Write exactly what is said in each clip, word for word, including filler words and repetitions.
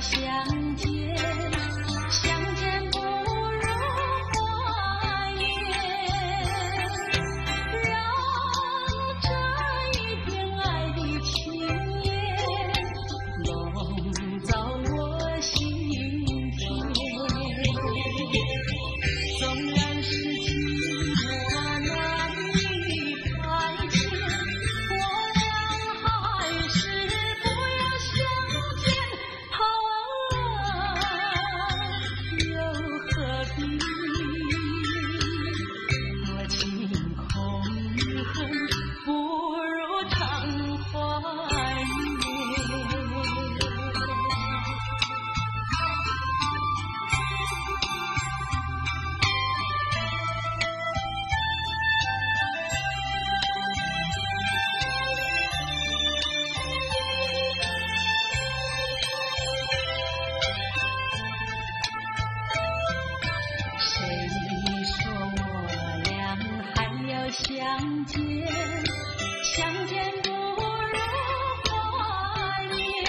相见，相见不如怀念，让这一片爱的情缘笼罩我心田。纵然是寂寞难以排遣，我俩还是不要相见。好啊，又何必多情空恨，不如常怀念。相见，相见不如怀念，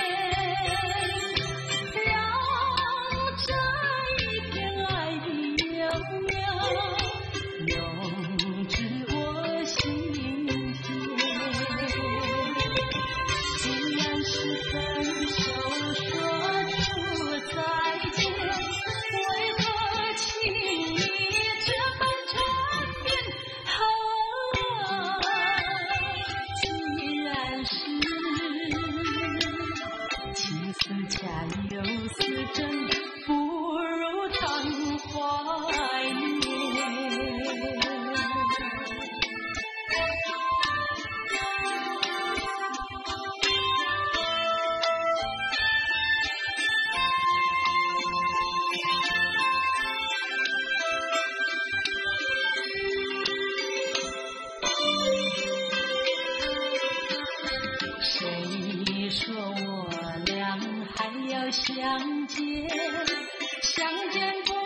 让这一片爱的幼苗永驻我心田。既然是分手说出再见，为何情意这般缠绵？情似假，又似真，不如常怀念。谁说我俩还要相见，相见不